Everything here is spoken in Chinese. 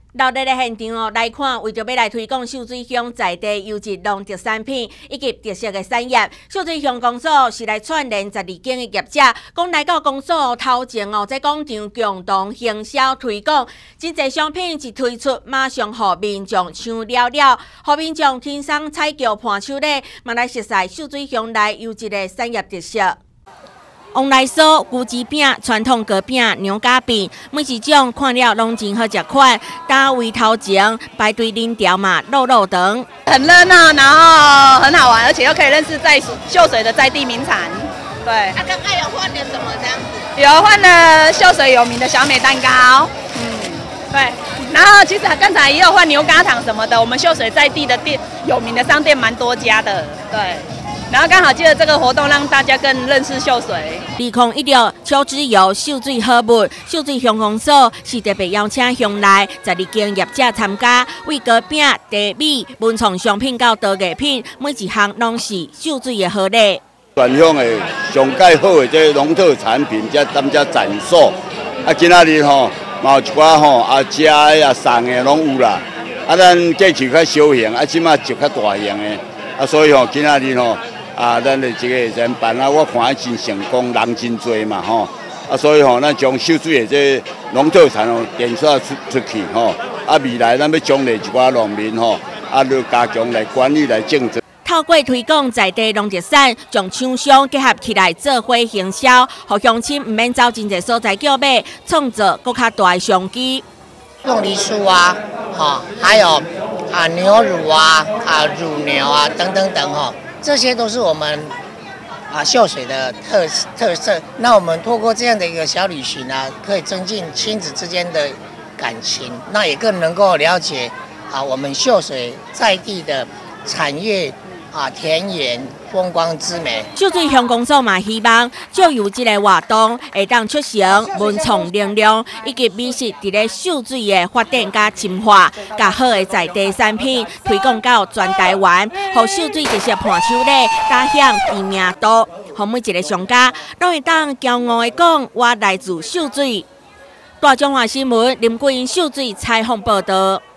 到日的现场来看，为着要来推广秀水乡在地优质农特产品以及特色的产业，秀水乡公所是来串联12间的业者，讲来到公所头前在广场共同行销推广，真侪商品一推出，马上互民众抢了了，互民众轻松采购伴手礼，嘛来熟悉秀水乡内优质的产业特色。往来酥、牛舌饼、传统糕饼、牛轧饼，每一种看了拢真好食款。大位头前排队领条嘛，肉长， 很热闹，然后很好玩，而且又可以认识在秀水的在地名产。对。 刚刚有换了什么这样子？ 有换了秀水有名的小美蛋糕。对。然后其实刚才也有换牛轧糖什么的，我们秀水在地的店有名的商店蛮多家的。对。然后刚好借着这个活动，让大家更认识秀水。 2016秋之游秀水好物，秀水乡公所是特别邀请乡内12间业者参加，为糕饼、茶米、文创商品到陶艺品，每一项拢是秀水的好礼。 全乡的上介好的这农特产品，咱们展售。今仔日嘛有一寡食的送的拢有啦。咱过去较小型，即马就较大型的。所以今仔日咱的这个人办我看真成功，人真多嘛所以咱将秀水的这农特产电刷出去未来咱要奖励一寡农民就加强来管理来竞争。 透过推广在地农特产，将厂商结合起来做伙行销，互乡亲唔免走真侪所在叫买，创造更较大的商机。 凤梨酥啊，还有牛乳啊，乳牛啊等等等这些都是我们秀水的特色。那我们透过这样的一个小旅行可以增进亲子之间的感情，那也更能够了解我们秀水在地的产业田园风光之美。 秀水乡公所嘛希望借由这个活动，会当促成文创能量以及美食伫咧秀水的发展加深化，甲好的在地产品推广到全台湾，互秀水特色伴手礼打响知名度，互每一个商家拢会当骄傲的讲，我来自秀水。大中华新闻林桂英秀水采访报道。